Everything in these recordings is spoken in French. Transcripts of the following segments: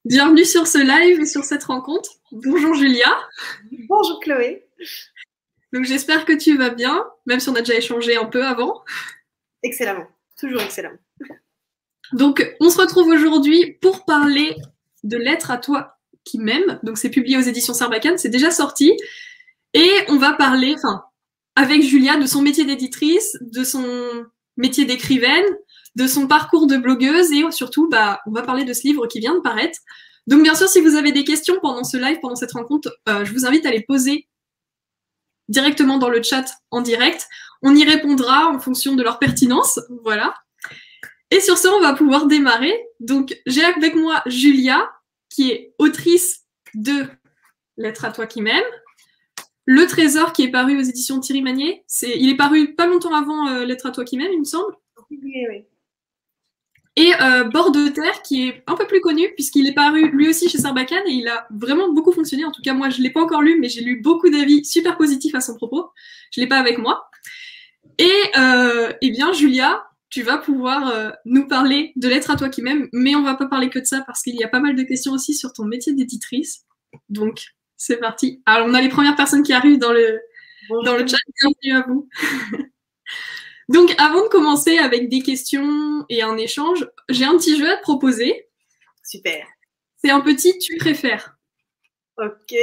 Bienvenue sur ce live et sur cette rencontre. Bonjour Julia. Bonjour Chloé. Donc j'espère que tu vas bien, même si on a déjà échangé un peu avant. Excellemment, toujours excellemment. Donc on se retrouve aujourd'hui pour parler de Lettres à toi qui m'aime. Donc c'est publié aux éditions Sarbacane, c'est déjà sorti. Et on va parler, avec Julia, de son métier d'éditrice, de son métier d'écrivaine, de son parcours de blogueuse et surtout, on va parler de ce livre qui vient de paraître. Donc bien sûr, si vous avez des questions pendant ce live, pendant cette rencontre, je vous invite à les poser directement dans le chat en direct. On y répondra en fonction de leur pertinence. Voilà. Et sur ce, on va pouvoir démarrer. Donc, j'ai avec moi Julia, qui est autrice de Lettres à toi qui m'aime. Le Trésor, qui est paru aux éditions Thierry Magnier. Il est paru pas longtemps avant Lettres à toi qui m'aime, il me semble. Oui, oui. Et Bord de terre, qui est un peu plus connu, puisqu'il est paru lui aussi chez Sarbacane, et il a vraiment beaucoup fonctionné. En tout cas, moi, je ne l'ai pas encore lu, mais j'ai lu beaucoup d'avis super positifs à son propos. Je ne l'ai pas avec moi. Et eh bien, Julia, tu vas pouvoir nous parler de Lettres à toi qui m'aime, mais on va pas parler que de ça, parce qu'il y a pas mal de questions aussi sur ton métier d'éditrice. Donc, c'est parti. Alors, on a les premières personnes qui arrivent dans le chat. Bienvenue à vous. Donc, avant de commencer avec des questions et un échange, j'ai un petit jeu à te proposer. Super. C'est un petit tu préfères. Ok.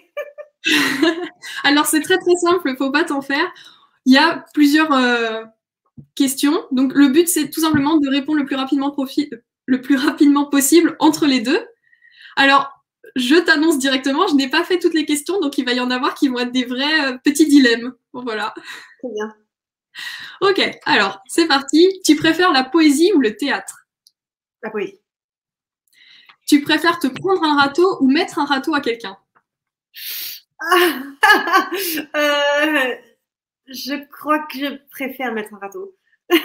Alors, c'est très très simple, faut pas t'en faire. Il y a plusieurs questions. Donc, le but, c'est tout simplement de répondre le plus rapidement possible entre les deux. Alors, je t'annonce directement, je n'ai pas fait toutes les questions, donc il va y en avoir qui vont être des vrais petits dilemmes. Voilà. Très bien. Ok, alors, c'est parti. Tu préfères la poésie ou le théâtre? La poésie. Tu préfères te prendre un râteau ou mettre un râteau à quelqu'un? Je crois que je préfère mettre un râteau.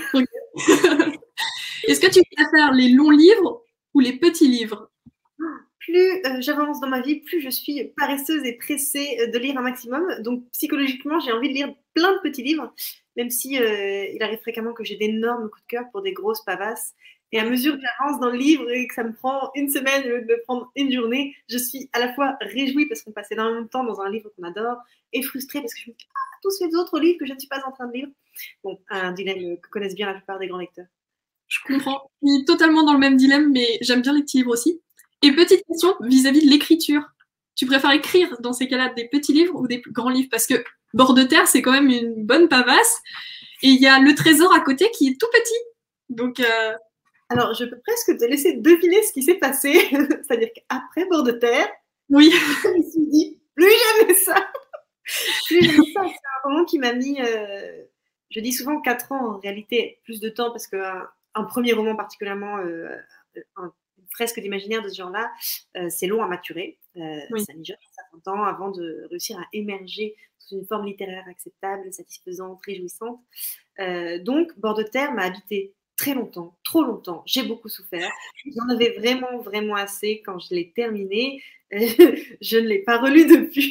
Est-ce que tu préfères les longs livres ou les petits livres? Plus j'avance dans ma vie, plus je suis paresseuse et pressée de lire un maximum. Donc psychologiquement, j'ai envie de lire plein de petits livres, même si il arrive fréquemment que j'ai d'énormes coups de cœur pour des grosses pavasses. Et à mesure que j'avance dans le livre et que ça me prend une semaine au lieu de me prendre une journée, je suis à la fois réjouie parce qu'on passe énormément de temps dans un livre qu'on adore et frustrée parce que je me dis tous ces autres livres que je ne suis pas en train de lire. Bon, un dilemme que connaissent bien la plupart des grands lecteurs. Je comprends. Je suis totalement dans le même dilemme, mais j'aime bien les petits livres aussi. Et petite question vis-à-vis de l'écriture. Tu préfères écrire dans ces cas-là des petits livres ou des plus grands livres? Parce que Bord de terre, c'est quand même une bonne pavasse. Et il y a Le Trésor à côté qui est tout petit. Donc, Alors, je peux presque te laisser deviner ce qui s'est passé. C'est-à-dire qu'après Bord de terre, oui. je me suis dit, plus jamais ça. Plus jamais ça. C'est un roman qui m'a mis, je dis souvent 4 ans, en réalité, plus de temps, parce qu'un premier roman particulièrement, une fresque d'imaginaire de ce genre-là, c'est long à maturer. Oui. Ça met un certain temps avant de réussir à émerger sous une forme littéraire acceptable, satisfaisante, réjouissante. Donc, Bord de terre m'a habité très longtemps, trop longtemps. J'ai beaucoup souffert. J'en avais vraiment, vraiment assez quand je l'ai terminé. Je ne l'ai pas relu depuis.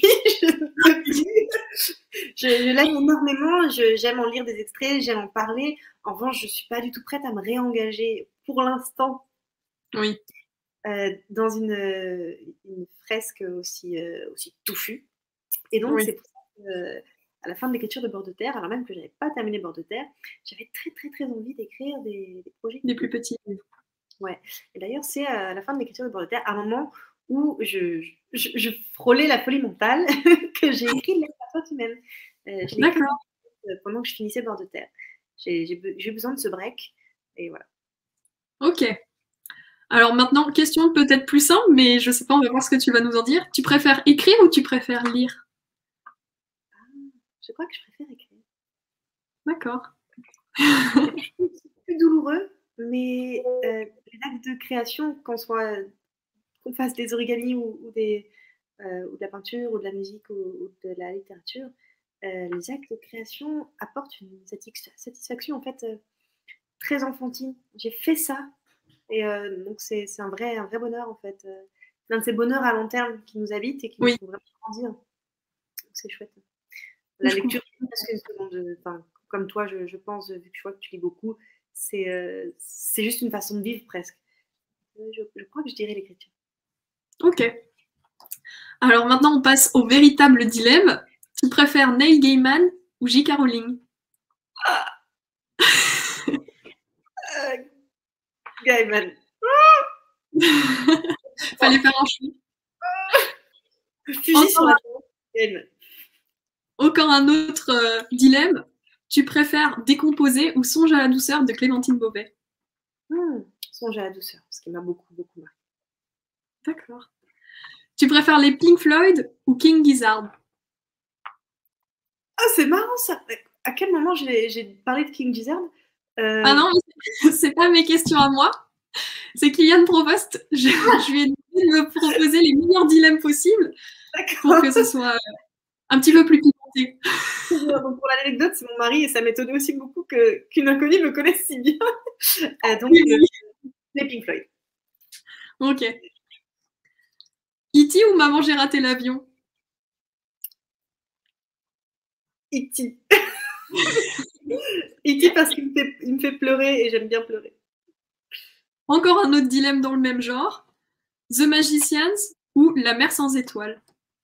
Je l'aime énormément. J'aime en lire des extraits, j'aime en parler. En revanche, je ne suis pas du tout prête à me réengager pour l'instant Oui. dans une fresque aussi touffue. Et donc, c'est pour ça que, à la fin de l'écriture de Bord de terre, alors même que je n'avais pas terminé Bord de terre, j'avais très, très, très envie d'écrire des projets. Des plus petits. Ouais. Et d'ailleurs, c'est à la fin de l'écriture de Bord de terre, à un moment où je frôlais la folie mentale que j'ai écrit Lettres à toi qui m'aime. Je l'ai écrit pendant que je finissais Bord de terre. J'ai eu besoin de ce break. Et voilà. Ok. Alors maintenant, question peut-être plus simple, mais je sais pas, on va voir ce que tu vas nous en dire. Tu préfères écrire ou tu préfères lire? Je crois que je préfère écrire. D'accord. C'est plus douloureux, mais l'acte de création, qu'on fasse des origamis ou de la peinture ou de la musique ou de la littérature, les actes de création apportent une satisfaction en fait très enfantine. J'ai fait ça et donc c'est un vrai bonheur en fait. L'un de ces bonheurs à long terme qui nous habitent et qui nous font vraiment grandir. Donc c'est chouette. La lecture, presque une seconde, comme toi, je pense, vu que je vois que tu lis beaucoup, c'est juste une façon de vivre presque. Je crois que je dirais l'écriture. Ok. Alors maintenant, on passe au véritable dilemme. Tu préfères Neil Gaiman ou J.K. Rowling? Gaiman. Fallait faire un choix. Fusil sur la table. Gaiman. Encore un autre dilemme. Tu préfères Décomposer ou Songe à la douceur de Clémentine Beauvais? Songe à la douceur, ce qui m'a beaucoup, beaucoup marqué. D'accord. Tu préfères les Pink Floyd ou King Gizzard? Ah, c'est marrant ça. À quel moment j'ai parlé de King Gizzard? Ah non, c'est pas mes questions à moi. C'est Kylian Provost. Je lui ai demandé de me proposer les meilleurs dilemmes possibles pour que ce soit un petit peu plus pimenté. Donc pour l'anecdote, c'est mon mari et ça m'étonnait aussi beaucoup qu'une inconnue me connaisse si bien. Donc, les Pink Floyd. Ok. E.T. ou Maman, j'ai raté l'avion? E.T. E.T. parce qu'il me fait pleurer et j'aime bien pleurer. Encore un autre dilemme dans le même genre. The Magicians ou La mer sans étoiles?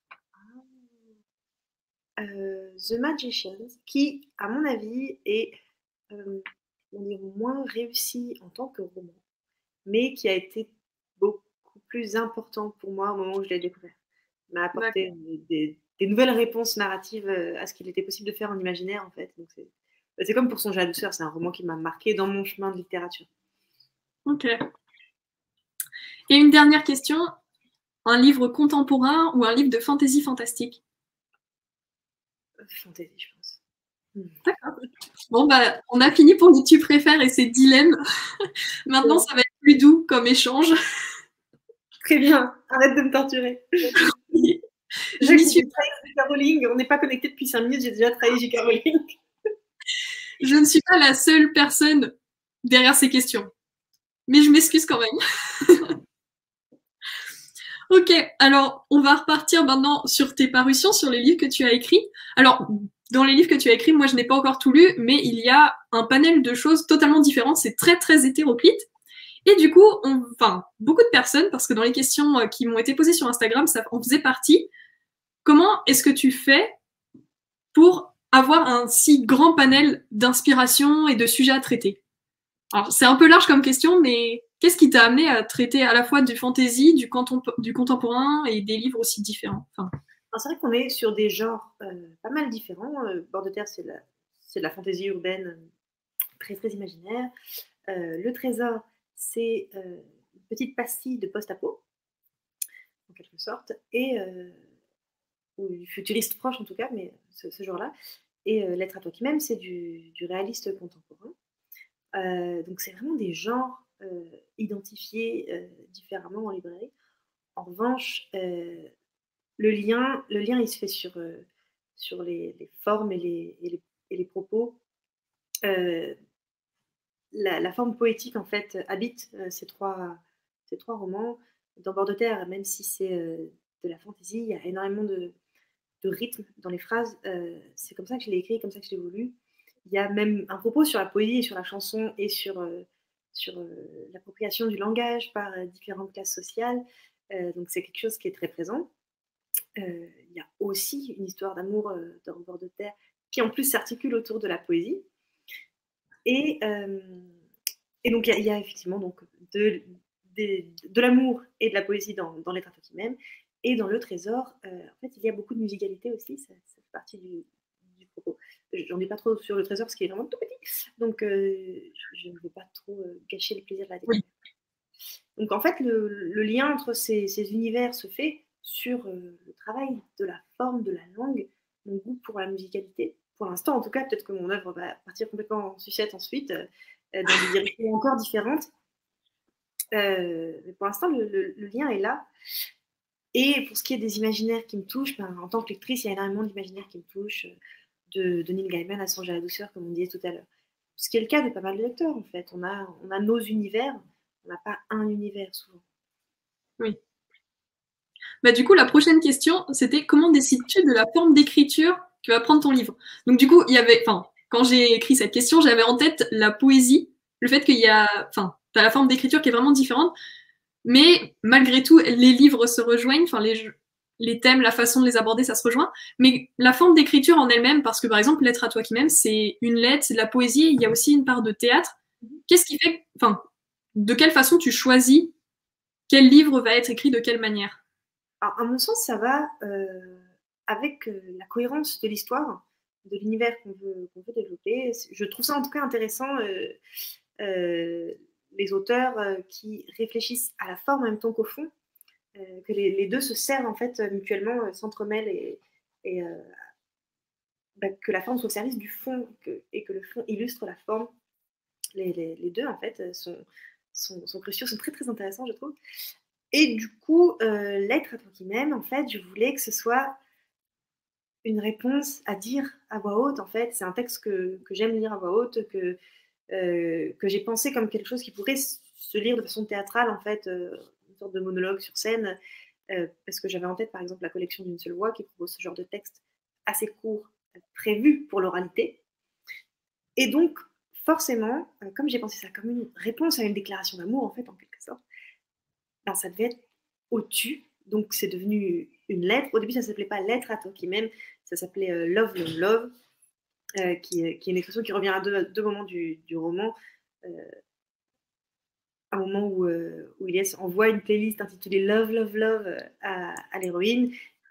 The Magicians, qui, à mon avis, est moins réussi en tant que roman, mais qui a été beaucoup plus important pour moi au moment où je l'ai découvert. Il m'a apporté des nouvelles réponses narratives à ce qu'il était possible de faire en imaginaire, en fait. Donc c'est comme pour Songe à la douceur, c'est un roman qui m'a marqué dans mon chemin de littérature. Ok. Et une dernière question. Un livre contemporain ou un livre de fantasy fantastique? Fantasy, je pense. D'accord. Bon, bah, on a fini pour les tu préfères et ces dilemmes. Maintenant, ça va être plus doux comme échange. Très bien, arrête de me torturer. Je m'y suis. trahi J.K. Rowling, on n'est pas connecté depuis 5 minutes, j'ai déjà trahi J.K. Rowling. Je ne suis pas la seule personne derrière ces questions. Mais je m'excuse quand même. Ok, alors on va repartir maintenant sur tes parutions, sur les livres que tu as écrits. Alors, dans les livres que tu as écrits, moi je n'ai pas encore tout lu, mais il y a un panel de choses totalement différentes, c'est très très hétéroclite. Et du coup, beaucoup de personnes, parce que dans les questions qui m'ont été posées sur Instagram, ça en faisait partie. Comment est-ce que tu fais pour avoir un si grand panel d'inspiration et de sujets à traiter? Alors, c'est un peu large comme question, mais qu'est-ce qui t'a amené à traiter à la fois du fantasy, du contemporain et des livres aussi différents? C'est vrai qu'on est sur des genres pas mal différents. Bord de terre, c'est de la fantaisie urbaine très très imaginaire. Le trésor, c'est une petite pastille de post-apo, en quelque sorte, et ou futuriste proche en tout cas, mais ce genre-là. Et Lettre à toi qui m'aimes, c'est du réaliste contemporain. Donc c'est vraiment des genres identifiés différemment en librairie. En revanche, le lien, il se fait sur les formes et les propos. La forme poétique, en fait, habite ces trois romans. Dans Bord de terre, même si c'est de la fantaisie, il y a énormément de rythme dans les phrases. C'est comme ça que je l'ai écrit, comme ça que je l'ai voulu. Il y a même un propos sur la poésie et sur la chanson et sur l'appropriation du langage par différentes classes sociales. Donc c'est quelque chose qui est très présent. Il y a aussi une histoire d'amour dans Bord de terre qui en plus s'articule autour de la poésie. Et donc il y a effectivement donc, de l'amour et de la poésie dans Lettre à toi qui m'aimes. Et dans Le Trésor, en fait, il y a beaucoup de musicalité aussi, ça fait partie du propos. J'en ai pas trop sur Le Trésor parce qu'il est vraiment tout petit, donc je ne veux pas trop gâcher le plaisir de la découverte. Donc en fait, le lien entre ces univers se fait sur le travail de la forme, de la langue, mon goût pour la musicalité. Pour l'instant, en tout cas, peut-être que mon œuvre va partir complètement en sucette ensuite, dans des directions encore différentes. Mais pour l'instant, le lien est là. Et pour ce qui est des imaginaires qui me touchent, en tant que lectrice, il y a énormément d'imaginaires qui me touchent, de Neil Gaiman à Songe à la douceur, comme on disait tout à l'heure. Ce qui est le cas de pas mal de lecteurs, en fait. On a nos univers, on n'a pas un univers souvent. Oui. Bah, du coup, la prochaine question, c'était comment décides-tu de la forme d'écriture que va prendre ton livre? Donc du coup, quand j'ai écrit cette question, j'avais en tête la poésie, le fait qu'il y a, t'as la forme d'écriture qui est vraiment différente. Mais malgré tout, les livres se rejoignent, enfin les thèmes, la façon de les aborder, ça se rejoint. Mais la forme d'écriture en elle-même, parce que par exemple, Lettre à toi qui m'aimes, c'est une lettre, c'est de la poésie, il y a aussi une part de théâtre. Qu'est-ce qui fait, enfin, de quelle façon tu choisis quel livre va être écrit de quelle manière? Alors, à mon sens, ça va avec la cohérence de l'histoire, de l'univers qu'on veut développer. Je trouve ça en tout cas intéressant, les auteurs qui réfléchissent à la forme en même temps qu'au fond, que les deux se servent en fait mutuellement, s'entremêlent et bah, que la forme soit au service du fond et que le fond illustre la forme. Les deux en fait sont cruciaux, sont très très intéressants je trouve. Et du coup, Lettre à toi qui m'aime, en fait, je voulais que ce soit une réponse à dire à voix haute, en fait. C'est un texte que j'aime lire à voix haute, que j'ai pensé comme quelque chose qui pourrait se lire de façon théâtrale, en fait, une sorte de monologue sur scène, parce que j'avais en tête, par exemple, la collection d'une seule voix qui propose ce genre de texte assez court, prévu pour l'oralité. Et donc, forcément, comme j'ai pensé ça comme une réponse à une déclaration d'amour, en fait, en quelque sorte, ben, ça devait être au-dessus. Donc, c'est devenu une lettre. Au début, ça ne s'appelait pas Lettre à toi qui m'aime, ça s'appelait Love, Love, Love, qui est une expression qui revient à deux moments du roman. Euh, un moment où Elias envoie une playlist intitulée Love, Love, Love à l'héroïne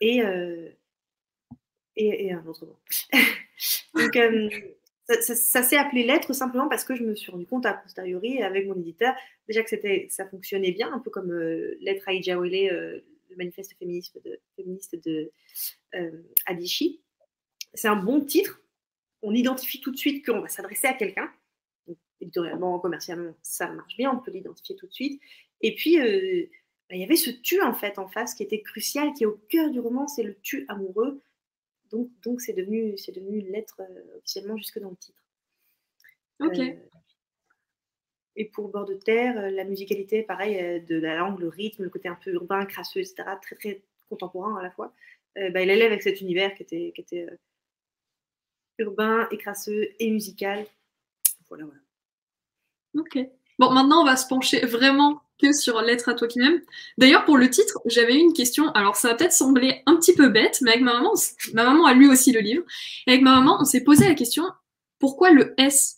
et un autre moment. Donc, ça s'est appelé Lettre simplement parce que je me suis rendu compte a posteriori avec mon éditeur déjà que ça fonctionnait bien, un peu comme Lettre à Ijawele, le manifeste féministe de Adichie. C'est un bon titre. On identifie tout de suite qu'on va s'adresser à quelqu'un. Éditorialement, commercialement, ça marche bien, on peut l'identifier tout de suite. Et puis, il y avait ce tu en fait en face qui était crucial, qui est au cœur du roman, c'est le tu amoureux. Donc c'est devenu une lettre officiellement jusque dans le titre. Ok. Et pour Bord de terre, la musicalité, pareil, de la langue, le rythme, le côté un peu urbain, crasseux, etc., très très contemporain à la fois, il allait avec cet univers qui était urbain et crasseux et musical. Voilà, voilà. Ok. Bon, maintenant, on va se pencher vraiment que sur Lettre à toi qui m'aimes. D'ailleurs, pour le titre, j'avais eu une question. Alors, ça va peut-être sembler un petit peu bête, mais avec ma maman a lu aussi le livre. Et avec ma maman, on s'est posé la question, pourquoi le S?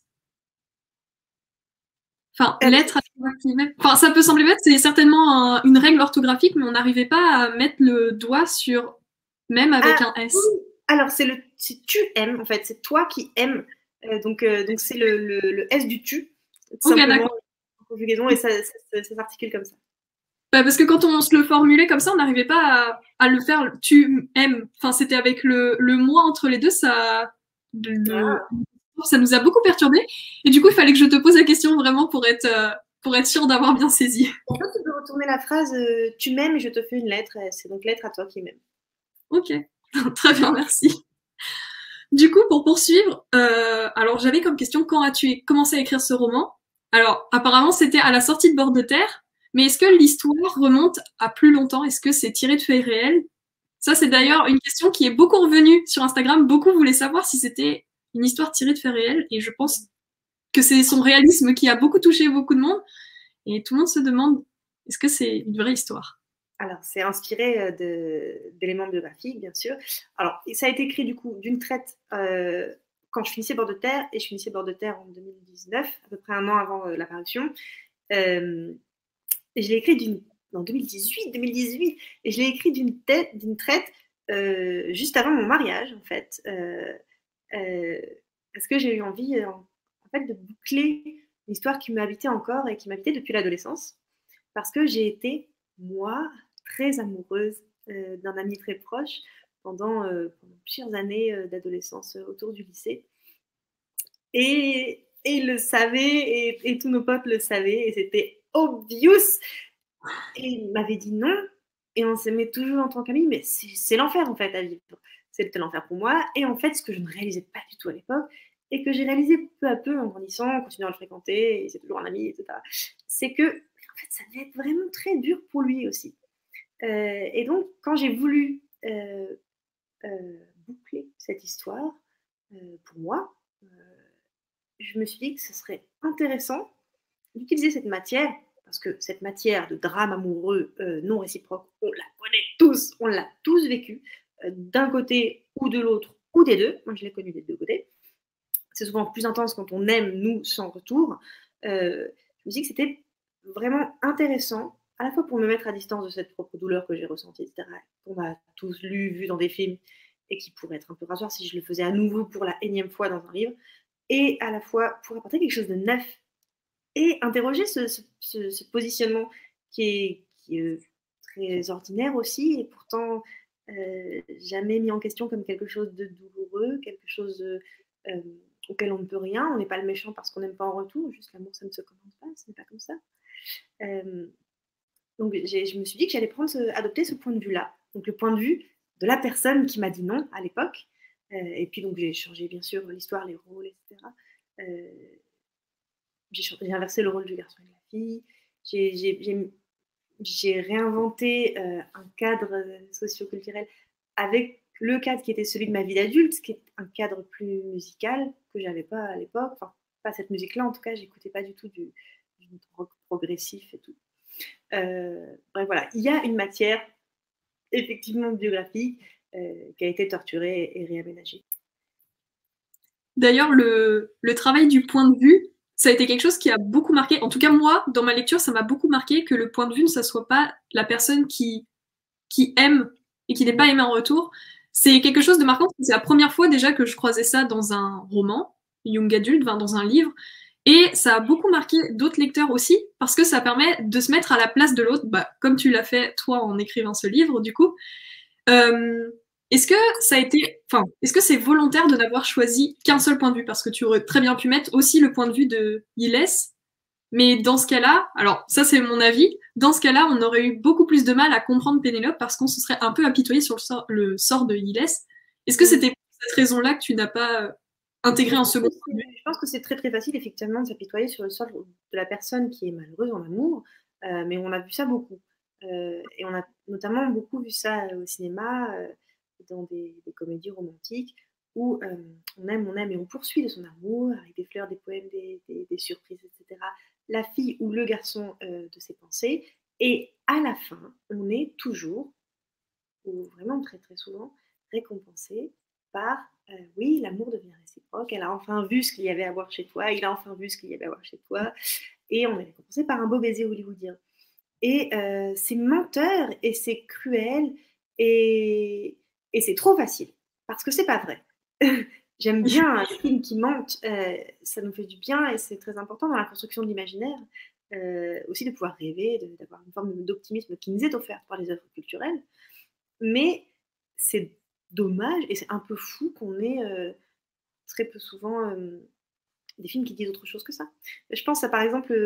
Enfin, Lettre à toi qui m'aimes. Enfin, ça peut sembler bête, c'est certainement une règle orthographique, mais on n'arrivait pas à mettre le doigt sur même avec un S. Alors, c'est tu aimes, en fait, c'est toi qui aimes. Donc c'est le S du tu, tout Ok, simplement, d'accord. en conjugaison, et ça s'articule comme ça. Bah, parce que quand on se le formulait comme ça, on n'arrivait pas à le faire. Tu aimes. Enfin, c'était avec le moi entre les deux, Ah. ça nous a beaucoup perturbé. Et du coup, il fallait que je te pose la question vraiment pour être sûr d'avoir bien saisi. En fait, tu peux retourner la phrase tu m'aimes et je te fais une lettre. C'est donc lettre à toi qui m'aime. Ok, très bien, merci. Du coup, pour poursuivre, alors j'avais comme question quand as-tu commencé à écrire ce roman? Alors, apparemment, c'était à la sortie de Bord de terre, mais est-ce que l'histoire remonte à plus longtemps? Est-ce que c'est tiré de faits réels? Ça, c'est d'ailleurs une question qui est beaucoup revenue sur Instagram. Beaucoup voulaient savoir si c'était une histoire tirée de faits réels, et je pense que c'est son réalisme qui a beaucoup touché beaucoup de monde, et tout le monde se demande est-ce que c'est une vraie histoire? Alors, c'est inspiré d'éléments biographiques, bien sûr. Alors, ça a été écrit du coup d'une traite quand je finissais Bord de terre, et je finissais Bord de terre en 2019, à peu près un an avant la parution. Et je l'ai écrit en 2018, et je l'ai écrit d'une traite juste avant mon mariage, en fait, parce que j'ai eu envie, en fait, de boucler une histoire qui m'habitait encore et qui m'habitait depuis l'adolescence, parce que j'ai été, moi, très amoureuse d'un ami très proche pendant plusieurs années d'adolescence autour du lycée. Et il le savait, et tous nos potes le savaient, et c'était obvious. Et il m'avait dit non, et on s'aimait toujours en tant qu'amis, mais c'est l'enfer en fait à vivre. C'était l'enfer pour moi, et en fait, ce que je ne réalisais pas du tout à l'époque, et que j'ai réalisé peu à peu en grandissant, en continuant à le fréquenter, et c'est toujours un ami, etc., c'est que en fait, ça devait être vraiment très dur pour lui aussi. Et donc, quand j'ai voulu boucler cette histoire, pour moi, je me suis dit que ce serait intéressant d'utiliser cette matière parce que cette matière de drame amoureux non réciproque, on la connaît tous, on l'a tous vécu, d'un côté ou de l'autre, ou des deux. Moi, je l'ai connu des deux côtés. C'est souvent plus intense quand on aime, nous, sans retour. Je me dis que c'était vraiment intéressant, à la fois pour me mettre à distance de cette propre douleur que j'ai ressentie, etc., qu'on a tous lu, vu dans des films, et qui pourrait être un peu rasoir si je le faisais à nouveau pour la énième fois dans un livre, et à la fois pour apporter quelque chose de neuf et interroger ce positionnement qui est très ordinaire aussi, et pourtant jamais mis en question comme quelque chose de douloureux, quelque chose auquel on ne peut rien. On n'est pas le méchant parce qu'on n'aime pas en retour, juste l'amour, ça ne se commande pas, ce n'est pas comme ça. Donc je me suis dit que j'allais adopter ce point de vue-là, donc le point de vue de la personne qui m'a dit non à l'époque, et puis donc j'ai changé bien sûr l'histoire, les rôles, etc. J'ai inversé le rôle du garçon et de la fille, j'ai réinventé un cadre socioculturel avec le cadre qui était celui de ma vie d'adulte, qui est un cadre plus musical que j'avais pas à l'époque. Enfin, pas cette musique-là, en tout cas, j'écoutais pas du tout du rock progressif et tout. Bref, voilà, il y a une matière effectivement biographique qui a été torturée et réaménagée. D'ailleurs, le travail du point de vue, ça a été quelque chose qui a beaucoup marqué. En tout cas, moi, dans ma lecture, ça m'a beaucoup marqué que le point de vue ne ça soit pas la personne qui aime et qui n'est pas aimée en retour. C'est quelque chose de marquant. C'est la première fois déjà que je croisais ça dans un roman, young adulte, dans un livre. Et ça a beaucoup marqué d'autres lecteurs aussi, parce que ça permet de se mettre à la place de l'autre, bah, comme tu l'as fait toi en écrivant ce livre, du coup. Est-ce que ça a été, enfin, est-ce que c'est volontaire de n'avoir choisi qu'un seul point de vue? Parce que tu aurais très bien pu mettre aussi le point de vue de Gilles, mais dans ce cas-là, alors ça c'est mon avis, dans ce cas-là, on aurait eu beaucoup plus de mal à comprendre Pénélope parce qu'on se serait un peu apitoyé sur le sort de Gilles. Est-ce que c'était pour cette raison-là que tu n'as pas intégré un second point de vue? Je pense que c'est très très facile effectivement de s'apitoyer sur le sort de la personne qui est malheureuse en amour, mais on a vu ça beaucoup. Et on a notamment beaucoup vu ça au cinéma, dans des comédies romantiques, où on aime et on poursuit de son amour, avec des fleurs, des poèmes, des surprises, etc. La fille ou le garçon de ses pensées, et à la fin, on est toujours, ou vraiment très très souvent, récompensé par oui, l'amour devient réciproque, elle a enfin vu ce qu'il y avait à voir chez toi, il a enfin vu ce qu'il y avait à voir chez toi, et on est récompensé par un beau baiser hollywoodien. Et c'est menteur et c'est cruel et c'est trop facile parce que c'est pas vrai. J'aime bien les films qui mentent, ça nous fait du bien et c'est très important dans la construction de l'imaginaire, aussi de pouvoir rêver, d'avoir une forme d'optimisme qui nous est offerte par les œuvres culturelles. Mais c'est dommage et c'est un peu fou qu'on ait très peu souvent des films qui disent autre chose que ça. Je pense à par exemple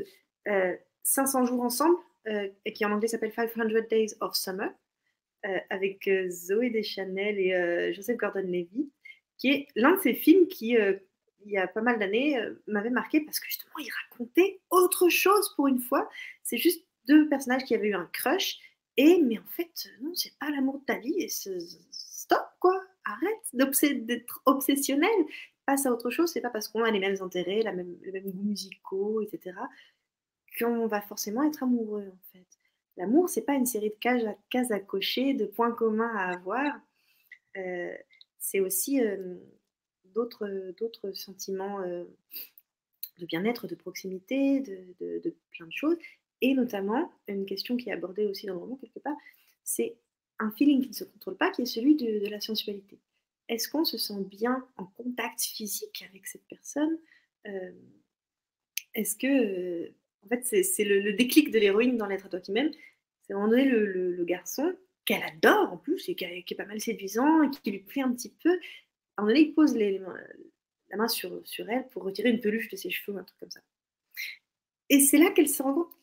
500 jours ensemble, qui en anglais s'appelle 500 Days of Summer, avec Zoé Deschanel et Joseph Gordon-Levitt, qui est l'un de ces films qui, il y a pas mal d'années, m'avait marqué parce que justement, il racontait autre chose pour une fois. C'est juste deux personnages qui avaient eu un crush, mais en fait, non, c'est pas l'amour de ta vie, et stop, quoi, arrête d'être obsessionnel, passe à autre chose, c'est pas parce qu'on a les mêmes intérêts, les mêmes goûts musicaux, etc., qu'on va forcément être amoureux, en fait. L'amour, c'est pas une série de cases à cocher, de points communs à avoir. C'est aussi d'autres sentiments de bien-être, de proximité, de plein de choses. Et notamment, une question qui est abordée aussi dans le roman, quelque part, c'est un feeling qui ne se contrôle pas, qui est celui de la sensualité. Est-ce qu'on se sent bien en contact physique avec cette personne? Est-ce que en fait, c'est le déclic de l'héroïne dans Lettre à toi qui m'aime. C'est à un moment donné le garçon, qu'elle adore en plus, et qui est pas mal séduisant, et qui lui plaît un petit peu. À un moment donné, il pose la main sur elle pour retirer une peluche de ses cheveux, un truc comme ça. Et c'est là qu'elle se rend compte,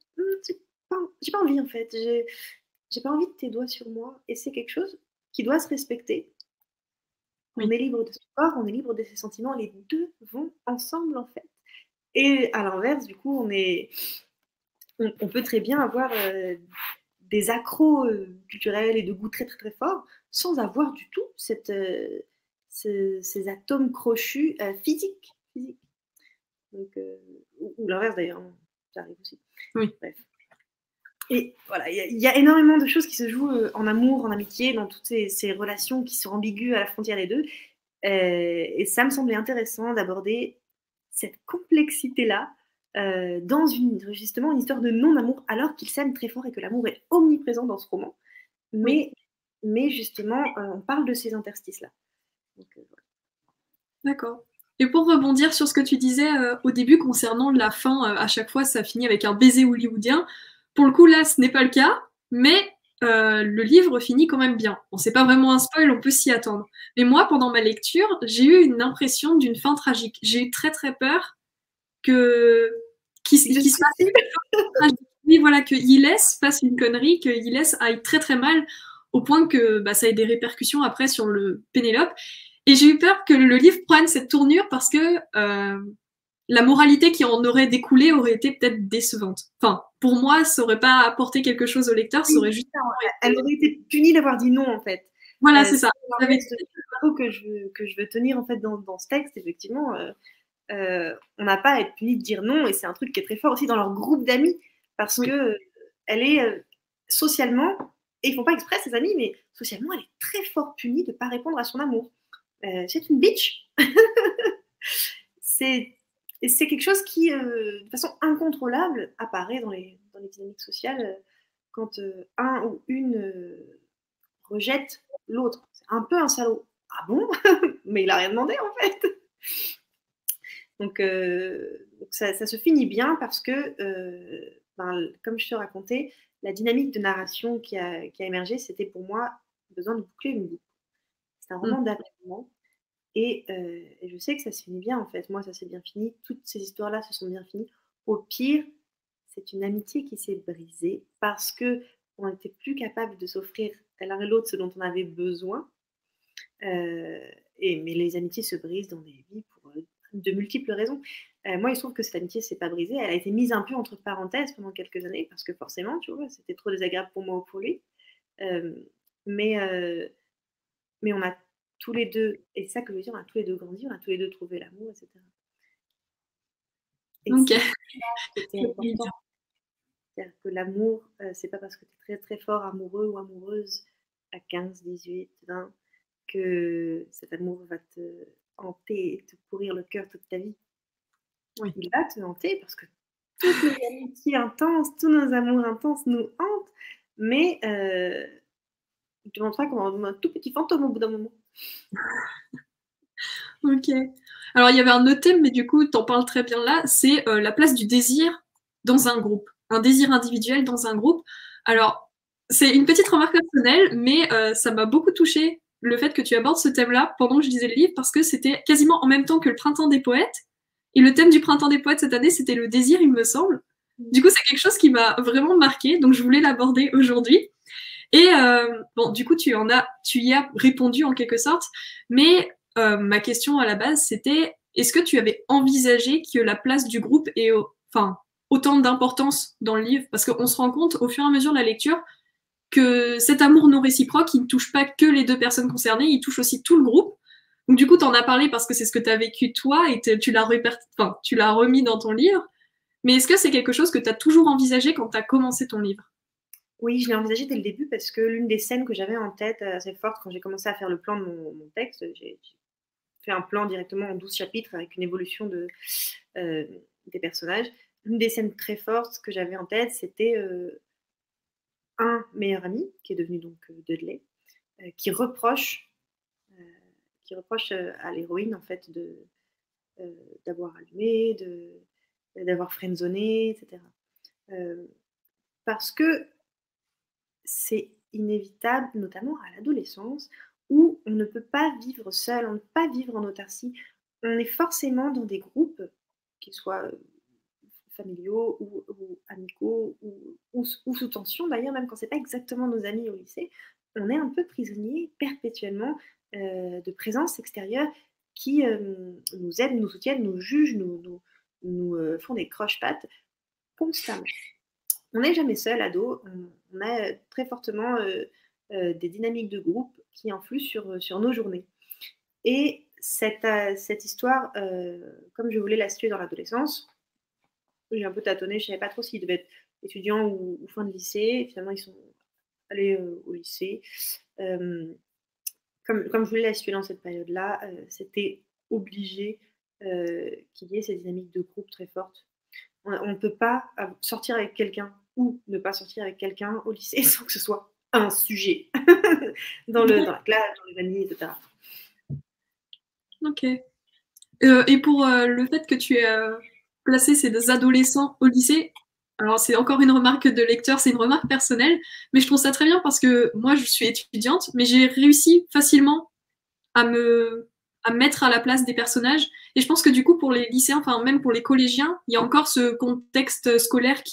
j'ai pas envie en fait, j'ai pas envie de tes doigts sur moi. Et c'est quelque chose qui doit se respecter. On est libre de son corps, on est libre de ses sentiments, les deux vont ensemble en fait. Et à l'inverse, du coup, on peut très bien avoir des accros culturels et de goût très très très forts sans avoir du tout ces atomes crochus physiques. Donc, ou l'inverse d'ailleurs. ça arrive aussi. Oui. Bref. Et voilà, il y a énormément de choses qui se jouent en amour, en amitié, dans toutes ces relations qui sont ambiguës à la frontière des deux. Et ça me semblait intéressant d'aborder cette complexité-là dans justement une histoire de non-amour, alors qu'ils s'aiment très fort et que l'amour est omniprésent dans ce roman. Mais justement, on parle de ces interstices-là. Voilà. D'accord. Et pour rebondir sur ce que tu disais au début concernant la fin, à chaque fois ça finit avec un baiser hollywoodien. Pour le coup là, ce n'est pas le cas, mais le livre finit quand même bien. Bon, c'est pas vraiment un spoil, on peut s'y attendre. Mais moi, pendant ma lecture, j'ai eu une impression d'une fin tragique. J'ai eu très très peur que qu'il se passe quelque chose de tragique. Oui, voilà, que Giles fasse une connerie, que Giles aille très très mal, au point que bah, ça ait des répercussions après sur le Pénélope. Et j'ai eu peur que le livre prenne cette tournure parce que la moralité qui en aurait découlé aurait été peut-être décevante. Enfin, pour moi, ça aurait pas apporté quelque chose au lecteur, ça aurait juste... Elle aurait été punie d'avoir dit non, en fait. Voilà, c'est ça. Que je veux tenir, en fait, dans ce texte, effectivement, on n'a pas à être puni de dire non, et c'est un truc qui est très fort aussi dans leur groupe d'amis, parce que elle est socialement, et ils font pas exprès, ses amis, mais socialement, elle est très fort punie de ne pas répondre à son amour. C'est une bitch. c'est quelque chose qui, de façon incontrôlable, apparaît dans les dynamiques sociales quand un ou une rejette l'autre. C'est un peu un salaud. Ah bon? Mais il a rien demandé, en fait. Donc ça se finit bien parce que, comme je te racontais, la dynamique de narration qui a émergé, c'était pour moi besoin de boucler une boucle. C'est un roman d'apaisement. Et je sais que ça se finit bien, en fait. Moi, ça s'est bien fini. Toutes ces histoires-là se sont bien finies. Au pire, c'est une amitié qui s'est brisée parce qu'on n'était plus capable de s'offrir l'un et l'autre ce dont on avait besoin. Mais les amitiés se brisent dans des vies pour de multiples raisons. Moi, il se trouve que cette amitié ne s'est pas brisée. Elle a été mise un peu entre parenthèses pendant quelques années parce que forcément, tu vois, c'était trop désagréable pour moi ou pour lui. Mais on a tous les deux, et c'est ça que je veux dire, on a tous les deux grandi, on a tous les deux trouvé l'amour, etc. Et Ok. c'était important. C'est-à-dire que l'amour, c'est pas parce que tu es très très fort amoureux ou amoureuse à 15, 18, 20 que cet amour va te hanter et te pourrir le cœur toute ta vie. Oui. Il va te hanter parce que toutes nos amitiés intenses, tous nos amours intenses nous hantent, mais il te montrera comme un tout petit fantôme au bout d'un moment. Ok. Alors, il y avait un autre thème, mais du coup, tu en parles très bien là, c'est la place du désir dans un groupe. Un désir individuel dans un groupe. Alors, c'est une petite remarque personnelle, mais ça m'a beaucoup touchée le fait que tu abordes ce thème-là pendant que je lisais le livre, parce que c'était quasiment en même temps que le Printemps des poètes. Et le thème du Printemps des poètes cette année, c'était le désir, il me semble. Du coup, c'est quelque chose qui m'a vraiment marqué, donc je voulais l'aborder aujourd'hui. Et bon, du coup, tu y as répondu en quelque sorte, mais ma question à la base, c'était est-ce que tu avais envisagé que la place du groupe ait enfin, autant d'importance dans le livre? Parce qu'on se rend compte au fur et à mesure de la lecture que cet amour non réciproque, il ne touche pas que les deux personnes concernées, il touche aussi tout le groupe. Donc du coup, tu en as parlé parce que c'est ce que tu as vécu toi et tu l'as remis dans ton livre. Mais est-ce que c'est quelque chose que tu as toujours envisagé quand tu as commencé ton livre? Oui, je l'ai envisagé dès le début parce que l'une des scènes que j'avais en tête assez forte quand j'ai commencé à faire le plan de mon texte, j'ai fait un plan directement en 12 chapitres avec une évolution des personnages. L'une des scènes très fortes que j'avais en tête, c'était un meilleur ami, qui est devenu donc Dudley, qui reproche à l'héroïne en fait d'avoir allumé, d'avoir friendzoné, etc. Parce que c'est inévitable, notamment à l'adolescence, où on ne peut pas vivre seul, on ne peut pas vivre en autarcie. On est forcément dans des groupes, qu'ils soient familiaux ou amicaux ou sous tension d'ailleurs, même quand c'est pas exactement nos amis au lycée, on est un peu prisonnier perpétuellement de présences extérieures qui nous aident, nous soutiennent, nous jugent, nous font des croche-pattes constamment. On n'est jamais seul, ado. On a très fortement des dynamiques de groupe qui influent sur nos journées. Et cette histoire, comme je voulais la situer dans l'adolescence, j'ai un peu tâtonné, je savais pas trop s'ils devaient être étudiants ou fin de lycée. Et finalement, ils sont allés au lycée. Comme je voulais la situer dans cette période-là, c'était obligé qu'il y ait ces dynamiques de groupe très fortes. On ne peut pas sortir avec quelqu'un ou ne pas sortir avec quelqu'un au lycée sans que ce soit un sujet dans la classe, dans les amis, etc. Ok. Et pour le fait que tu aies placé ces adolescents au lycée, alors c'est encore une remarque de lecteur, c'est une remarque personnelle, mais je trouve ça très bien parce que moi je suis étudiante, mais j'ai réussi facilement à à mettre à la place des personnages. Et je pense que du coup pour les lycéens, enfin même pour les collégiens, il y a encore ce contexte scolaire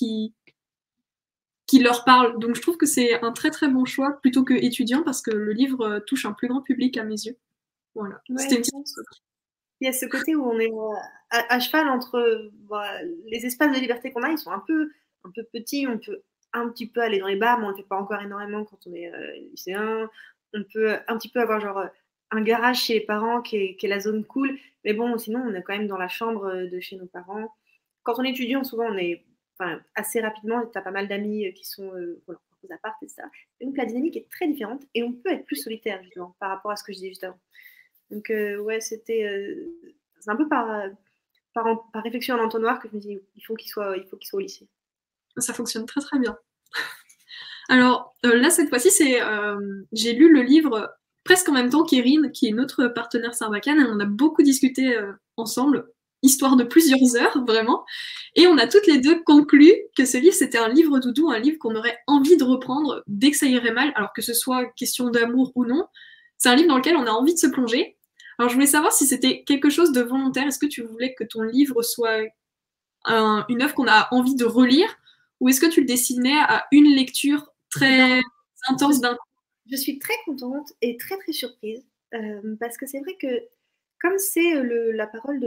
qui leur parle. Donc je trouve que c'est un très très bon choix plutôt que étudiant parce que le livre touche un plus grand public à mes yeux. Voilà. Ouais, C'était une petite... il y a ce côté où on est à cheval entre les espaces de liberté qu'on a, ils sont un peu petits, on peut un petit peu aller dans les bars, mais on ne le fait pas encore énormément quand on est lycéen. On peut un petit peu avoir genre un garage chez les parents qui est la zone cool, mais bon, sinon on est quand même dans la chambre de chez nos parents. Quand on est étudiant, souvent on est assez rapidement, tu as pas mal d'amis qui sont voilà, aux apparts et ça. Et donc la dynamique est très différente et on peut être plus solitaire justement par rapport à ce que je disais juste avant. Donc, ouais, c'est un peu par réflexion en entonnoir que je me dis il faut qu'il soit au lycée. Ça fonctionne très très bien. Alors là, cette fois-ci, j'ai lu le livre presque en même temps qu'Erin, qui est notre partenaire Sarbacane, et on a beaucoup discuté ensemble, histoire de plusieurs heures, vraiment. Et on a toutes les deux conclu que ce livre, c'était un livre doudou, un livre qu'on aurait envie de reprendre dès que ça irait mal, alors que ce soit question d'amour ou non. C'est un livre dans lequel on a envie de se plonger. Alors je voulais savoir si c'était quelque chose de volontaire. Est-ce que tu voulais que ton livre soit une œuvre qu'on a envie de relire, ou est-ce que tu le destinais à une lecture très intense d'un coup? Je suis très contente et très très surprise parce que c'est vrai que comme c'est la parole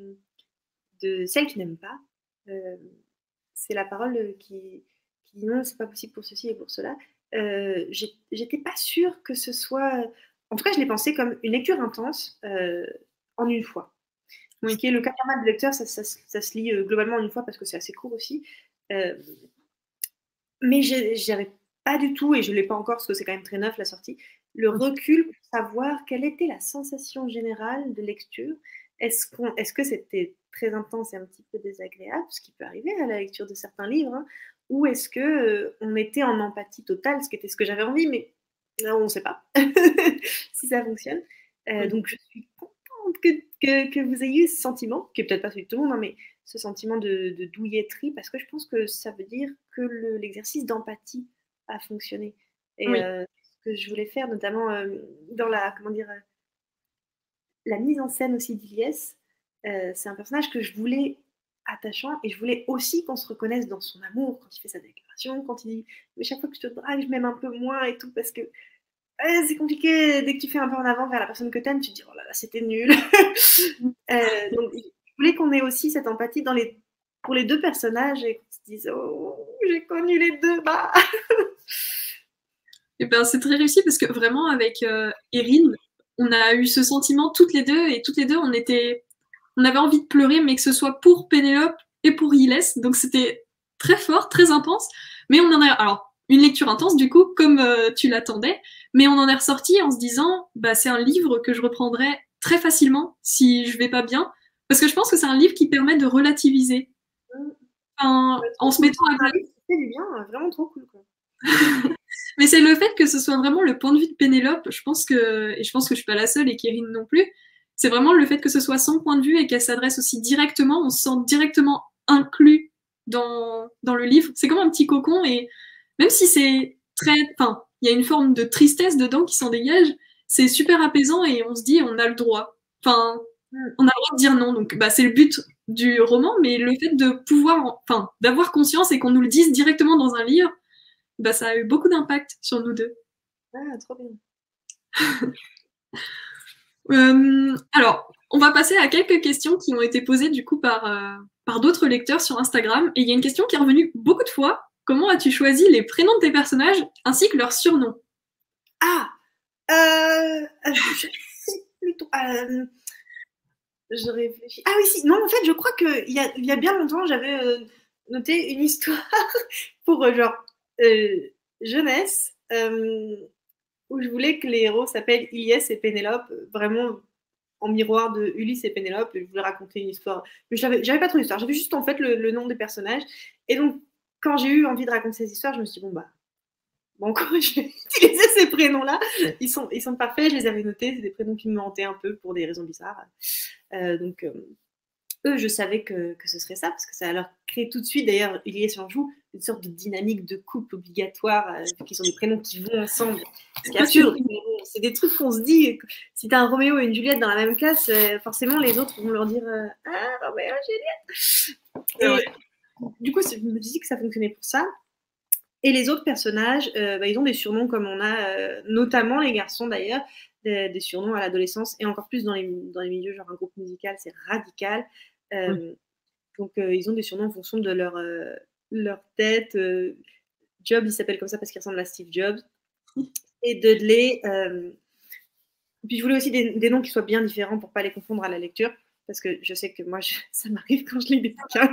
de celle qui n'aime pas, euh, c'est la parole qui dit non, c'est pas possible pour ceci et pour cela. J'étais pas sûre que ce soit. En tout cas, je l'ai pensé comme une lecture intense en une fois. Oui. Ce qui est le cas pas mal de lecteurs, ça se lit globalement en une fois parce que c'est assez court aussi. Mais j'avais pas du tout, et je ne l'ai pas encore parce que c'est quand même très neuf la sortie, le recul pour savoir quelle était la sensation générale de lecture. Est-ce que c'était très intense et un petit peu désagréable, ce qui peut arriver à la lecture de certains livres, hein, ou est-ce que on était en empathie totale, ce qui était ce que j'avais envie, mais là, on ne sait pas si ça fonctionne. Donc je suis contente que vous ayez eu ce sentiment, qui est peut-être pas celui de tout le monde, hein, mais ce sentiment de douilletterie, parce que je pense que ça veut dire que l'exercice d'empathie a fonctionné. Et Oui. ce que je voulais faire, notamment dans la mise en scène aussi d'Iliès, c'est un personnage que je voulais attachant, et je voulais aussi qu'on se reconnaisse dans son amour, quand il fait sa déclaration, quand il dit « mais chaque fois que je te drague, je m'aime un peu moins » et tout, parce que c'est compliqué, dès que tu fais un pas en avant vers la personne que t'aimes, tu te dis « oh là là, c'était nul ». Donc je voulais qu'on ait aussi cette empathie pour les deux personnages et qu'on se dise « oh, j'ai connu les deux, bah !» Et ben, c'est très réussi parce que vraiment, avec Erin, on a eu ce sentiment toutes les deux, et toutes les deux, on avait envie de pleurer, mais que ce soit pour Pénélope et pour Giles. Donc c'était très fort, très intense. Mais on en a, alors, une lecture intense, du coup, comme tu l'attendais, mais on en est ressorti en se disant, bah, c'est un livre que je reprendrai très facilement si je vais pas bien. Parce que je pense que c'est un livre qui permet de relativiser. Enfin, en se mettant à ça fait du bien, vraiment trop cool, quoi. Mais c'est le fait que ce soit vraiment le point de vue de Pénélope, et je pense que je suis pas la seule et qu'Erin non plus, c'est vraiment le fait que ce soit son point de vue et qu'elle s'adresse aussi directement, on se sent directement inclus dans le livre. C'est comme un petit cocon, et même si c'est très, enfin, il y a une forme de tristesse dedans qui s'en dégage, c'est super apaisant et on se dit on a le droit. Enfin, on a le droit de dire non. Donc, bah, c'est le but du roman, mais le fait de pouvoir, enfin, d'avoir conscience et qu'on nous le dise directement dans un livre, bah, ça a eu beaucoup d'impact sur nous deux. Ah, trop bien. Alors, on va passer à quelques questions qui ont été posées du coup par d'autres lecteurs sur Instagram. Et il y a une question qui est revenue beaucoup de fois. Comment as-tu choisi les prénoms de tes personnages ainsi que leurs surnoms? Ah, je sais plutôt. Je réfléchis. Ah oui, si. Non, en fait, je crois qu'il y a bien longtemps, j'avais noté une histoire pour genre jeunesse où je voulais que les héros s'appellent Ilyes et Pénélope, vraiment en miroir de Ulysse et Pénélope. Et je voulais raconter une histoire. Mais j'avais pas trop d'histoire. J'avais juste en fait le nom des personnages. Et donc, quand j'ai eu envie de raconter ces histoires, je me suis dit, bon, bah, bon, je vais utiliser ces prénoms-là. Ils sont parfaits, je les avais notés. C'est des prénoms qui me hantaient un peu pour des raisons bizarres. Donc, eux, je savais que ce serait ça, parce que ça leur crée tout de suite, d'ailleurs, Ulysse en joue, une sorte de dynamique de couple obligatoire, qui sont des prénoms qui vont ensemble. Ce qui est absurde, c'est des trucs qu'on se dit, si tu as un Roméo et une Juliette dans la même classe, forcément, les autres vont leur dire Ah, Roméo, Juliette. Et du coup, je me dis que ça fonctionnait pour ça. Et les autres personnages, ils ont des surnoms comme on a, notamment les garçons d'ailleurs, des surnoms à l'adolescence, et encore plus dans les milieux, genre un groupe musical, c'est radical. Donc, ils ont des surnoms en fonction de leur tête. Job, il s'appelle comme ça parce qu'il ressemble à Steve Jobs. Et Dudley. Puis, je voulais aussi des noms qui soient bien différents pour ne pas les confondre à la lecture, parce que je sais que moi, ça m'arrive quand je lis des bouquins.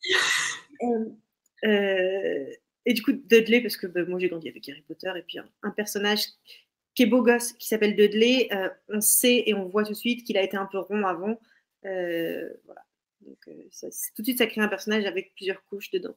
Et du coup, Dudley, parce que moi, j'ai grandi avec Harry Potter, et puis un personnage qui est beau gosse, qui s'appelle Dudley, on sait et on voit tout de suite qu'il a été un peu rond avant. Voilà. Donc, tout de suite, ça crée un personnage avec plusieurs couches dedans.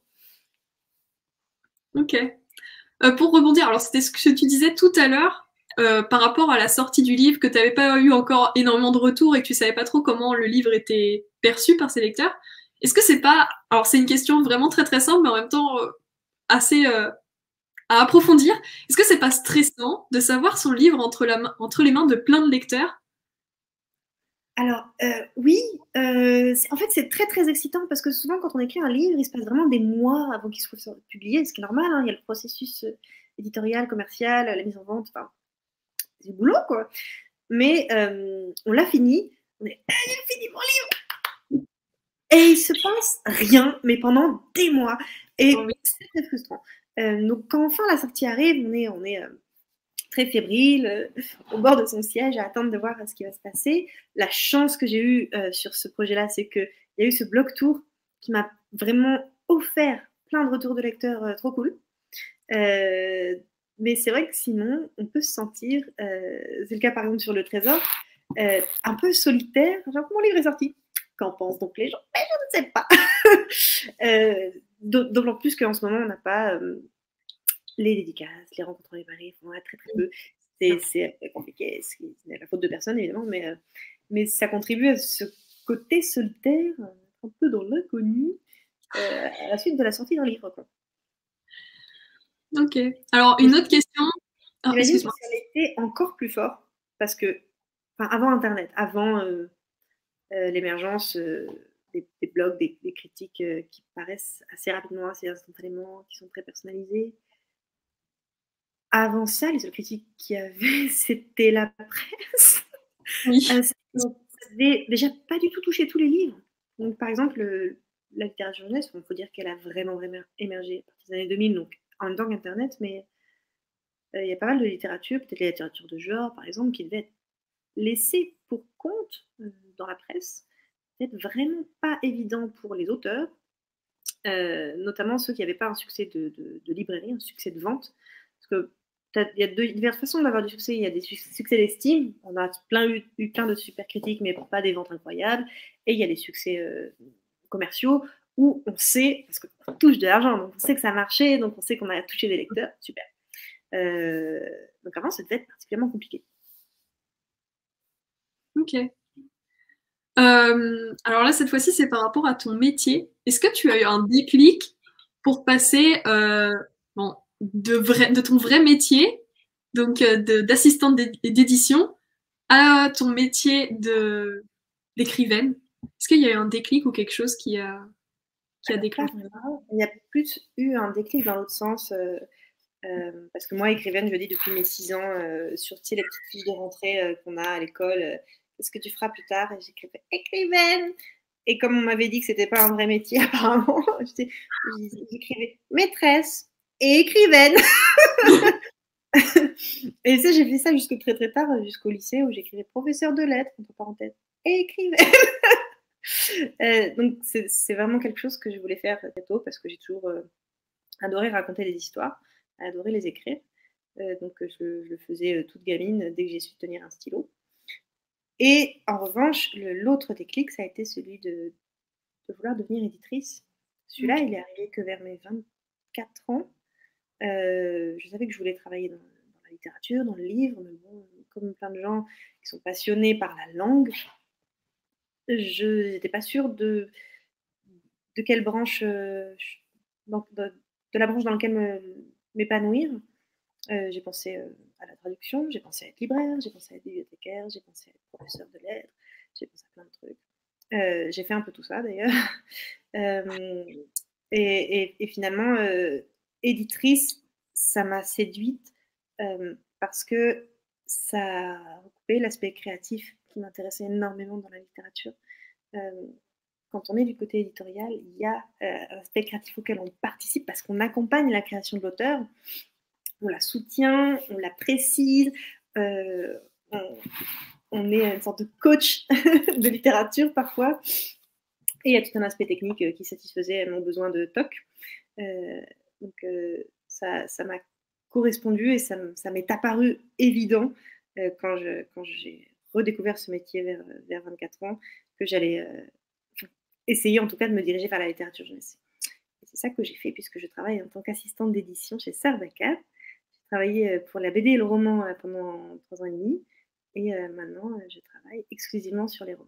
Ok. Pour rebondir, alors c'était ce que tu disais tout à l'heure, par rapport à la sortie du livre, que tu n'avais pas eu encore énormément de retours et que tu savais pas trop comment le livre était perçu par ses lecteurs. Est-ce que c'est pas... Alors c'est une question vraiment très très simple, mais en même temps assez à approfondir. Est-ce que c'est pas stressant de savoir son livre entre les mains de plein de lecteurs? Alors, oui, en fait, c'est très, très excitant parce que souvent, quand on écrit un livre, il se passe vraiment des mois avant qu'il soit publié, ce qui est normal, hein. Il y a le processus éditorial, commercial, la mise en vente, enfin, c'est du boulot, quoi. Mais on l'a fini, j'ai fini mon livre! Et il se passe rien, mais pendant des mois. Et c'est très frustrant. Donc, quand enfin la sortie arrive, on est très fébrile, au bord de son siège, à attendre de voir ce qui va se passer. La chance que j'ai eue sur ce projet-là, c'est qu'il y a eu ce blog tour qui m'a vraiment offert plein de retours de lecteurs trop cool. Mais c'est vrai que sinon, on peut se sentir, c'est le cas par exemple sur Le Trésor, un peu solitaire. Genre, mon livre est sorti. Qu'en pensent donc les gens? Je ne sais pas. D'autant plus qu'en ce moment, on n'a pas les dédicaces, les rencontres dans les paris, on en a très très peu. C'est compliqué, c'est la faute de personne évidemment, mais ça contribue à ce côté solitaire, un peu dans l'inconnu, à la suite de la sortie d'un livre, quoi. Ok. Alors, une autre question. Ah, excuse-moi. Ça a été encore plus fort, parce que, avant Internet, avant l'émergence des blogs, des critiques qui paraissent assez rapidement, assez instantanément, qui sont très personnalisées. Avant ça, les seules critiques qu'il y avait, c'était la presse. Oui. Ça n'avait déjà pas du tout touché tous les livres. Donc, par exemple, la littérature jeunesse, il faut dire qu'elle a vraiment, vraiment émergé à partir des années 2000, donc en même temps qu'Internet, mais il y a pas mal de littérature, peut-être la littérature de genre, par exemple, qui devait être laissée pour compte dans la presse. Peut-être vraiment pas évident pour les auteurs, notamment ceux qui n'avaient pas un succès de librairie, un succès de vente. Parce que il y a diverses façons d'avoir du succès. Il y a des succès d'estime. On a eu plein de super critiques, mais pas des ventes incroyables. Et il y a des succès commerciaux où on sait, parce qu'on touche de l'argent, donc on sait que ça a marché, donc on sait qu'on a touché des lecteurs. Super. Donc avant, ça devait être particulièrement compliqué. Ok. Alors là, cette fois-ci, c'est par rapport à ton métier. Est-ce que tu as eu un déclic pour passer de ton vrai métier, donc d'assistante d'édition, à ton métier d'écrivaine? Est-ce qu'il y a eu un déclic ou quelque chose qui a déclenché? Il y a plus eu un déclic dans l'autre sens. Parce que moi, écrivaine, je dis depuis mes 6 ans, sur les petites fiches de rentrée qu'on a à l'école, qu'est-ce que tu feras plus tard? Et j'écrivais écrivaine. Et comme on m'avait dit que c'était pas un vrai métier, apparemment, j'écrivais maîtresse et écrivaine. Et ça, j'ai fait ça jusqu'au très très tard, jusqu'au lycée, où j'écrivais professeur de lettres, entre parenthèses. écrivez. Donc, c'est vraiment quelque chose que je voulais faire très tôt parce que j'ai toujours adoré raconter des histoires, adoré les écrire. Donc, je le faisais toute gamine dès que j'ai su tenir un stylo. Et en revanche, l'autre déclic, ça a été celui de vouloir devenir éditrice. Celui-là, il est arrivé que vers mes 24 ans. Je savais que je voulais travailler dans la littérature, dans le livre, mais bon, comme plein de gens qui sont passionnés par la langue, je n'étais pas sûre de quelle branche, de la branche dans laquelle m'épanouir. J'ai pensé à la traduction, j'ai pensé à être libraire, j'ai pensé à être bibliothécaire, j'ai pensé à être professeur de lettres, j'ai pensé à plein de trucs. J'ai fait un peu tout ça d'ailleurs. Et finalement, éditrice, ça m'a séduite parce que ça recoupait l'aspect créatif qui m'intéressait énormément dans la littérature. Quand on est du côté éditorial, il y a un aspect créatif auquel on participe parce qu'on accompagne la création de l'auteur, on la soutient, on la précise, on est une sorte de coach de littérature parfois. Et il y a tout un aspect technique qui satisfaisait mon besoin de TOC. Donc ça m'a correspondu et ça m'est apparu évident quand j'ai redécouvert ce métier vers 24 ans que j'allais essayer en tout cas de me diriger vers la littérature jeunesse. Et c'est ça que j'ai fait puisque je travaille en tant qu'assistante d'édition chez Sarbacane. J'ai travaillé pour la BD et le roman pendant 3 ans et demi et maintenant je travaille exclusivement sur les romans.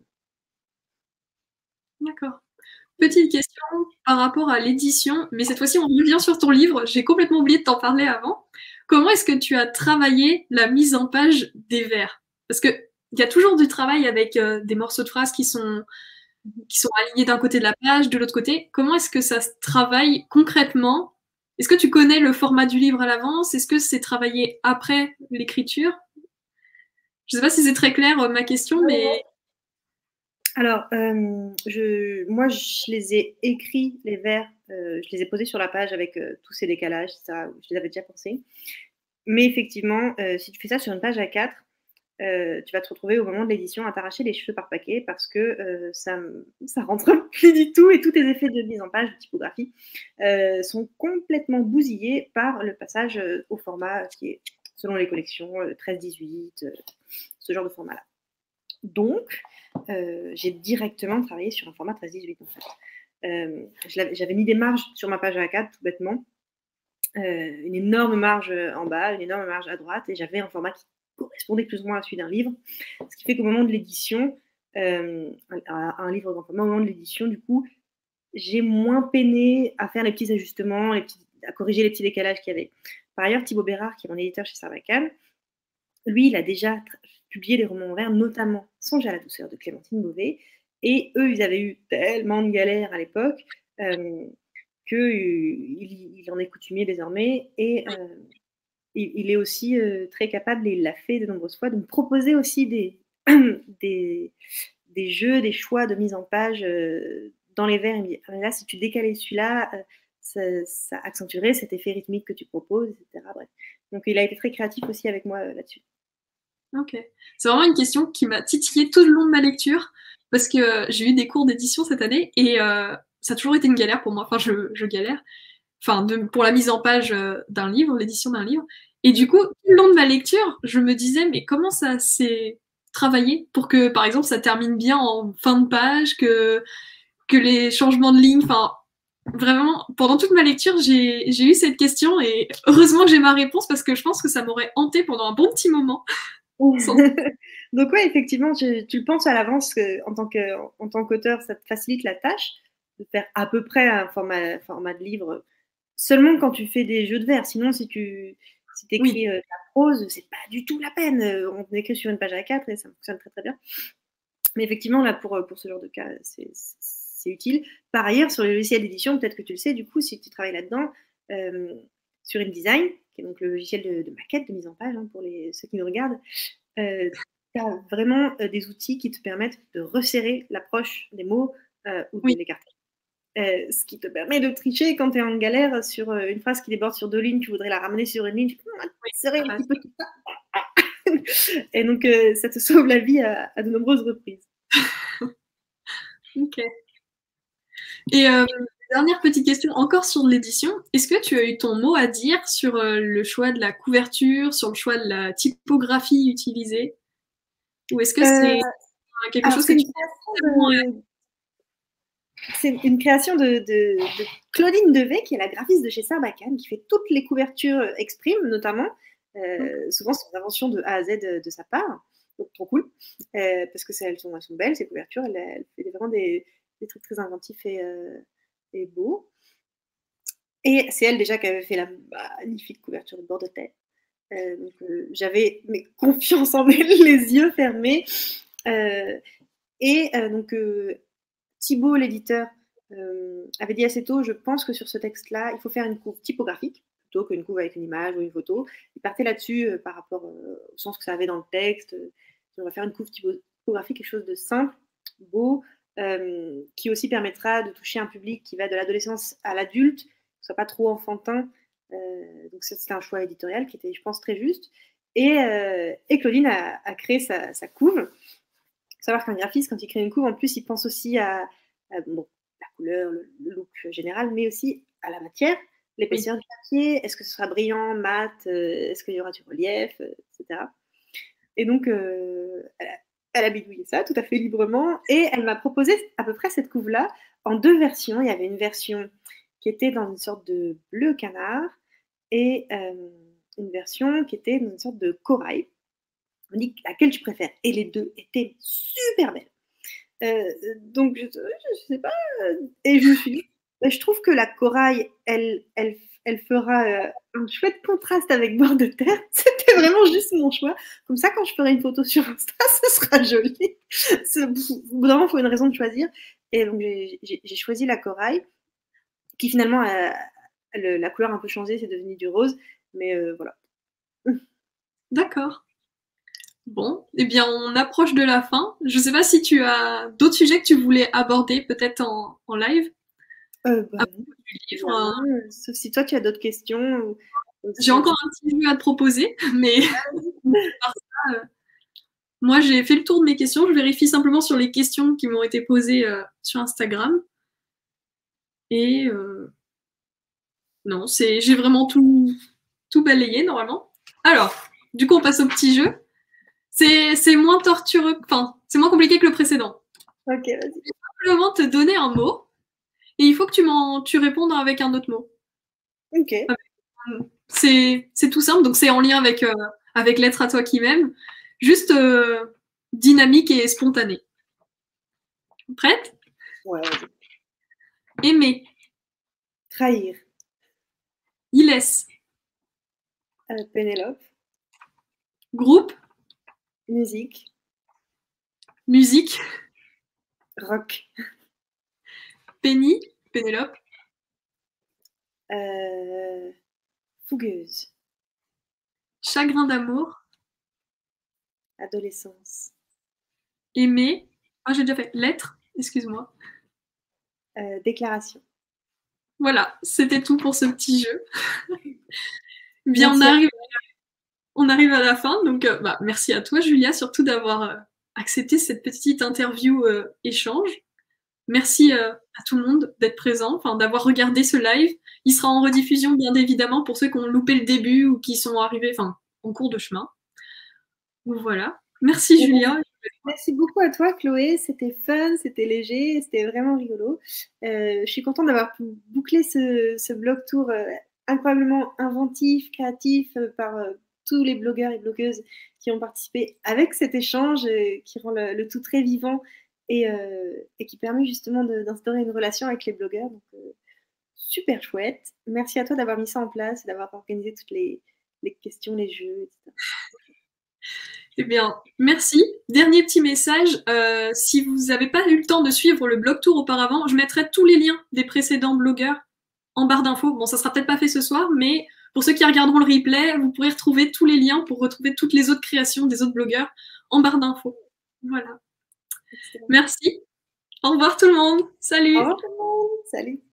D'accord. Petite question par rapport à l'édition, mais cette fois-ci on revient sur ton livre, j'ai complètement oublié de t'en parler avant. Comment est-ce que tu as travaillé la mise en page des vers? Parce qu'il y a toujours du travail avec des morceaux de phrases qui sont alignés d'un côté de la page, de l'autre côté. Comment est-ce que ça se travaille concrètement? Est-ce que tu connais le format du livre à l'avance? Est-ce que c'est travaillé après l'écriture? Je ne sais pas si c'est très clair ma question, mais... Alors, moi, je les ai écrits, les vers, je les ai posés sur la page avec tous ces décalages, ça, je les avais déjà pensés. Mais effectivement, si tu fais ça sur une page A4, tu vas te retrouver au moment de l'édition à t'arracher les cheveux par paquet parce que ça rentre plus du tout et tous tes effets de mise en page, de typographie, sont complètement bousillés par le passage au format qui est, selon les collections, 13-18, ce genre de format-là. Donc, j'ai directement travaillé sur un format 13-18 en fait. J'avais mis des marges sur ma page A4 tout bêtement, une énorme marge en bas, une énorme marge à droite, et j'avais un format qui correspondait plus ou moins à celui d'un livre, ce qui fait qu'au moment de l'édition, un livre grand format, au moment de l'édition, du coup, j'ai moins peiné à faire les petits ajustements, à corriger les petits décalages qu'il y avait. Par ailleurs, Thibaut Bérard, qui est mon éditeur chez Sarbacane, lui, il a déjà publié des romans en vers, notamment Songe à la douceur de Clémentine Beauvais. Et eux, ils avaient eu tellement de galères à l'époque qu'il en est coutumier désormais. Et il est aussi très capable, et il l'a fait de nombreuses fois, de me proposer aussi des jeux, des choix de mise en page dans les vers. Il me dit, ah, là, si tu décalais celui-là, ça accentuerait cet effet rythmique que tu proposes, etc. Bref. Donc, il a été très créatif aussi avec moi là-dessus. Ok. C'est vraiment une question qui m'a titillée tout le long de ma lecture, parce que j'ai eu des cours d'édition cette année, et ça a toujours été une galère pour moi. Enfin, je galère. Enfin, pour la mise en page d'un livre, l'édition d'un livre. Et du coup, tout le long de ma lecture, je me disais, mais comment ça s'est travaillé pour que, par exemple, ça termine bien en fin de page, que les changements de ligne, enfin, vraiment, pendant toute ma lecture, j'ai eu cette question, et heureusement que j'ai ma réponse, parce que je pense que ça m'aurait hanté pendant un bon petit moment. Donc ouais, effectivement, tu le penses à l'avance en tant qu'auteur, ça te facilite la tâche de faire à peu près un format de livre seulement quand tu fais des jeux de vers. Sinon, si tu écris de la prose, c'est pas du tout la peine. On écrit sur une page A4 et ça fonctionne très très bien. Mais effectivement, là, pour ce genre de cas, c'est utile. Par ailleurs, sur les logiciels d'édition, peut-être que tu le sais, du coup, si tu travailles là-dedans, sur InDesign, qui est donc le logiciel de maquette, de mise en page, hein, pour ceux qui nous regardent, tu as vraiment des outils qui te permettent de resserrer l'approche des mots ou de l'écarter. Ce qui te permet de tricher quand tu es en galère sur une phrase qui déborde sur 2 lignes, tu voudrais la ramener sur une ligne, tu peux serrer un petit peu tout ça. Et donc, ça te sauve la vie à de nombreuses reprises. Ok. Et dernière petite question, encore sur l'édition. Est-ce que tu as eu ton mot à dire sur le choix de la couverture, sur le choix de la typographie utilisée? Ou est-ce que c'est quelque Alors, chose que tu c'est une création de Claudine Devet, qui est la graphiste de chez Sarbacane, qui fait toutes les couvertures Exprime, notamment. Souvent, c'est une invention de A à Z de sa part. Donc, trop cool. Parce que elles sont belles, ces couvertures. Elle fait vraiment des trucs très inventifs et beaux. Et c'est elle déjà qui avait fait la magnifique couverture de Bord de Terre. Donc, j'avais confiance en elle, les yeux fermés. Donc, Thibaut, l'éditeur, avait dit assez tôt, je pense que sur ce texte-là, il faut faire une couve typographique plutôt qu'une couve avec une image ou une photo. Il partait là-dessus par rapport au sens que ça avait dans le texte. On va faire une couve typographique, quelque chose de simple, beau, qui aussi permettra de toucher un public qui va de l'adolescence à l'adulte, qui ne soit pas trop enfantin. Donc c'était un choix éditorial qui était, je pense, très juste. Et Claudine a créé sa couve. Il faut savoir qu'un graphiste, quand il crée une couve, en plus, il pense aussi à bon, la couleur, le look général, mais aussi à la matière, l'épaisseur du papier, est-ce que ce sera brillant, mat, est-ce qu'il y aura du relief, etc. Et donc, elle a bidouillé ça tout à fait librement, et elle m'a proposé à peu près cette couve-là en 2 versions. Il y avait une version qui était dans une sorte de bleu canard, et une version qui était dans une sorte de corail. On me dit laquelle tu préfères. Et les deux étaient super belles. Donc, je sais pas. Et je me suis dit, je trouve que la corail, elle fera un chouette contraste avec Bord de Terre. C'était vraiment juste mon choix. Comme ça, quand je ferai une photo sur Insta, ce sera joli. Au bout d'un moment, il faut une raison de choisir. Et donc, j'ai choisi la corail, qui finalement, la couleur a un peu changé, c'est devenu du rose. Mais voilà. D'accord. Bon, eh bien, on approche de la fin. Je ne sais pas si tu as d'autres sujets que tu voulais aborder, peut-être en live. Non, livre, sauf si toi, tu as d'autres questions. J'ai encore un petit jeu à te proposer, mais par ça, moi, j'ai fait le tour de mes questions. Je vérifie simplement sur les questions qui m'ont été posées sur Instagram. Et non, j'ai vraiment tout balayé normalement. Alors, du coup, on passe au petit jeu. C'est moins tortureux, enfin, c'est moins compliqué que le précédent. Ok, vas-y. Je vais simplement te donner un mot et il faut que tu répondes avec un autre mot. Ok. C'est tout simple, donc c'est en lien avec l'être à toi qui m'aime. Juste dynamique et spontané. Prête? Ouais. Aimer. Trahir. Illesse. Pénélope. Groupe. Musique. Musique. Rock. Penny. Pénélope. Fougueuse. Chagrin d'amour. Adolescence. Aimer. Ah, j'ai déjà fait. Lettre. Excuse-moi. Déclaration. Voilà, c'était tout pour ce petit jeu. Bien, Merci on arrive à la fin, donc merci à toi, Julia, surtout d'avoir accepté cette petite interview échange. Merci à tout le monde d'être présent, enfin d'avoir regardé ce live. Il sera en rediffusion, bien évidemment, pour ceux qui ont loupé le début ou qui sont arrivés, en cours de chemin. Donc voilà. Merci, Julia. Merci beaucoup à toi, Chloé. C'était fun, c'était léger, c'était vraiment rigolo. Je suis contente d'avoir pu boucler ce blog tour incroyablement inventif, créatif par tous les blogueurs et blogueuses qui ont participé avec cet échange qui rend le tout très vivant et qui permet justement d'instaurer une relation avec les blogueurs. Donc, super chouette. Merci à toi d'avoir mis ça en place et d'avoir organisé toutes les questions, les jeux, etc. Eh bien, merci. Dernier petit message, si vous n'avez pas eu le temps de suivre le blog tour auparavant, je mettrai tous les liens des précédents blogueurs en barre d'infos. Bon, ça sera peut-être pas fait ce soir, mais pour ceux qui regarderont le replay, vous pourrez retrouver tous les liens pour retrouver toutes les autres créations des autres blogueurs en barre d'infos. Voilà. Excellent. Merci. Au revoir tout le monde. Salut. Au revoir tout le monde. Salut.